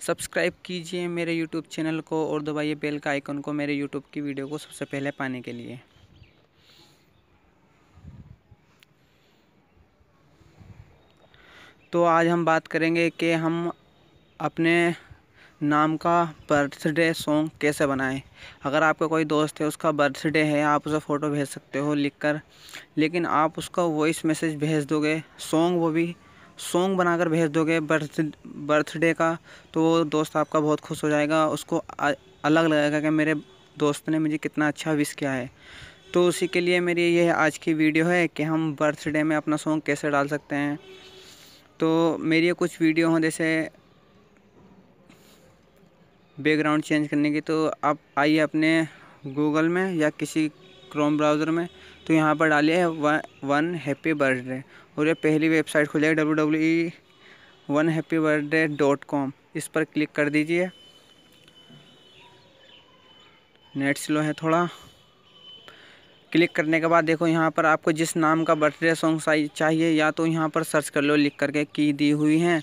Subscribe कीजिए मेरे YouTube channel को और दबाइए बेल का आइकन को मेरे यूट्यूब की वीडियो को सबसे पहले पाने के लिए। तो आज हम बात करेंगे कि हम अपने नाम का बर्थडे सॉन्ग कैसे बनाएं। अगर आपका कोई दोस्त है, उसका बर्थडे है, आप उसे फ़ोटो भेज सकते हो लिखकर, लेकिन आप उसका वॉइस मैसेज भेज दोगे, वो भी सॉन्ग बनाकर भेज दोगे बर्थडे का, तो वो दोस्त आपका बहुत खुश हो जाएगा। उसको अलग लगेगा कि मेरे दोस्त ने मुझे कितना अच्छा विश किया है। तो उसी के लिए मेरी ये आज की वीडियो है कि हम बर्थडे में अपना सॉन्ग कैसे डाल सकते हैं। तो मेरी कुछ वीडियो हैं जैसे बैकग्राउंड चेंज करने की, तो आप आइए अपने गूगल में या किसी क्रोम ब्राउज़र में, तो यहाँ पर डालिए वन हैप्पी बर्थडे और ये पहली वेबसाइट खुलेगी www.onehappybirthday.com। इस पर क्लिक कर दीजिए। नेट स्लो है थोड़ा। क्लिक करने के बाद देखो यहाँ पर आपको जिस नाम का बर्थडे सॉन्ग चाहिए, या तो यहाँ पर सर्च कर लो लिख करके की दी हुई हैं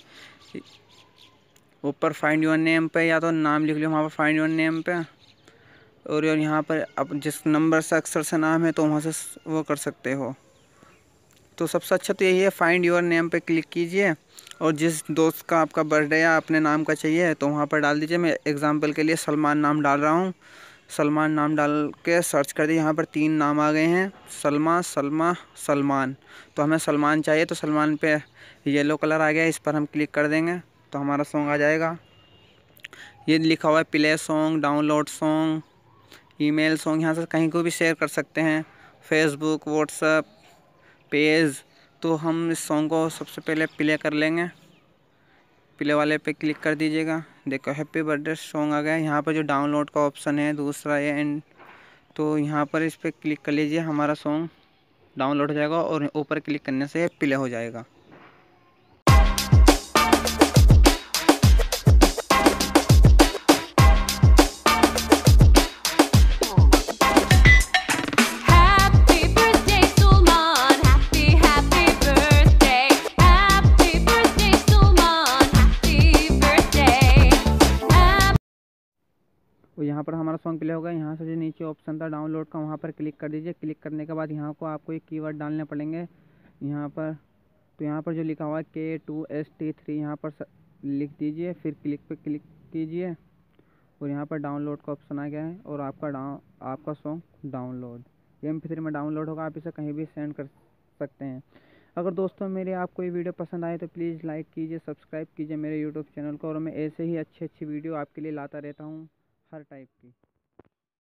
ऊपर फाइंड योर नेम पे, या तो नाम लिख लो वहाँ पर फाइंड योर नेम पे। और यहाँ पर अब जिस नंबर से अक्षर से नाम है तो वहाँ से वो कर सकते हो। तो सबसे अच्छा तो यही है, फाइंड योर नेम पे क्लिक कीजिए और जिस दोस्त का आपका बर्थडे या अपने नाम का चाहिए तो वहाँ पर डाल दीजिए। मैं एग्जांपल के लिए सलमान नाम डाल रहा हूँ। सलमान नाम डाल के सर्च कर दिए, यहाँ पर 3 नाम आ गए हैं, सलमा सलमान। तो हमें सलमान चाहिए, तो सलमान पे येलो कलर आ गया, इस पर हम क्लिक कर देंगे तो हमारा सॉन्ग आ जाएगा। ये लिखा हुआ है play song, download song, email song, यहाँ से कहीं को भी शेयर कर सकते हैं, फेसबुक, व्हाट्सएप पेज। तो हम इस सॉन्ग को सबसे पहले प्ले कर लेंगे। प्ले वाले पे क्लिक कर दीजिएगा। देखो हैप्पी बर्थडे सॉन्ग आ गया। यहाँ पर जो डाउनलोड का ऑप्शन है दूसरा है एंड, तो यहाँ पर इस पर क्लिक कर लीजिए, हमारा सॉन्ग डाउनलोड हो जाएगा और ऊपर क्लिक करने से प्ले हो जाएगा। और यहाँ पर हमारा सॉन्ग प्ले होगा। यहाँ से जो नीचे ऑप्शन था डाउनलोड का, वहाँ पर क्लिक कर दीजिए। क्लिक करने के बाद यहाँ को आपको एक कीवर्ड डालने पड़ेंगे यहाँ पर। तो यहाँ पर जो लिखा हुआ है K2ST3 यहाँ पर लिख दीजिए, फिर क्लिक पे क्लिक कीजिए और यहाँ पर डाउनलोड का ऑप्शन आ गया है और आपका सॉन्ग डाउनलोड MP3 में डाउनलोड होगा। आप इसे कहीं भी सेंड कर सकते हैं। अगर दोस्तों मेरे आपको ये वीडियो पसंद आए तो प्लीज़ लाइक कीजिए, सब्सक्राइब कीजिए मेरे यूट्यूब चैनल को, और मैं ऐसे ही अच्छी वीडियो आपके लिए लाता रहता हूँ हर टाइप की।